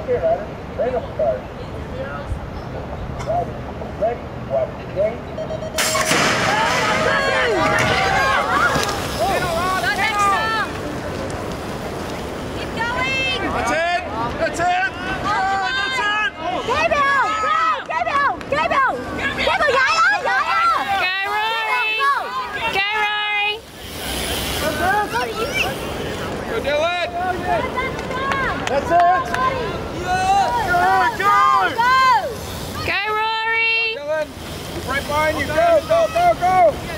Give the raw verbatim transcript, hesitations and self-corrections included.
Okay, Ryder. Ready to start. Ryder, ready. Watch the gate. That's it! That's it! Oh, that's it! Gabriel! Go! Gabriel! Gabriel! Gabriel, jij ook! Jij ook! Go Rory! Go Rory! Go Dylan! That's it! Go, go! Go! Go Rory! Dylan! Right behind you! Go, go, go, go!